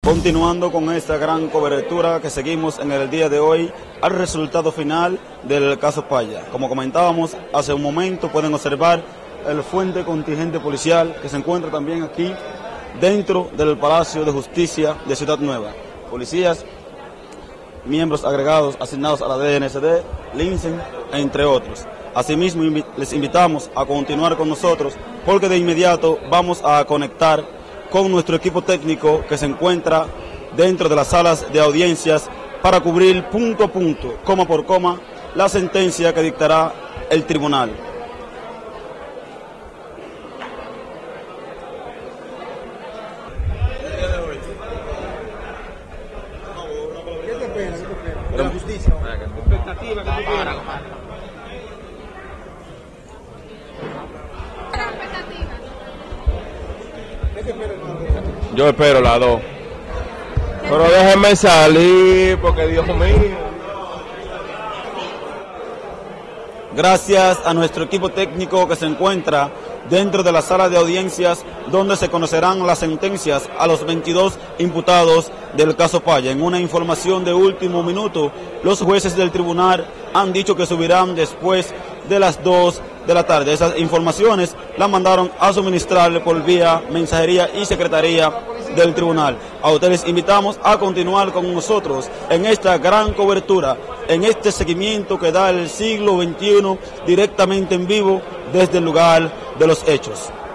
Continuando con esta gran cobertura que seguimos en el día de hoy al resultado final del caso Paya. Como comentábamos hace un momento, pueden observar el fuerte contingente policial que se encuentra también aquí dentro del Palacio de Justicia de Ciudad Nueva. Policías, miembros agregados asignados a la DNCD, Linsen, entre otros. Asimismo, les invitamos a continuar con nosotros porque de inmediato vamos a conectar con nuestro equipo técnico que se encuentra dentro de las salas de audiencias para cubrir punto a punto, coma por coma, la sentencia que dictará el tribunal. ¿Qué te espera? La justicia. Expectativa que tú tienes. Yo espero las dos. Pero déjenme salir, porque Dios mío. Gracias a nuestro equipo técnico que se encuentra dentro de la sala de audiencias donde se conocerán las sentencias a los 22 imputados del caso Paya. En una información de último minuto, los jueces del tribunal han dicho que subirán después de las 2 de la tarde. Esas informaciones las mandaron a suministrar por vía mensajería y secretaría del tribunal. A ustedes invitamos a continuar con nosotros en esta gran cobertura, en este seguimiento que da el siglo XXI directamente en vivo desde el lugar de los hechos.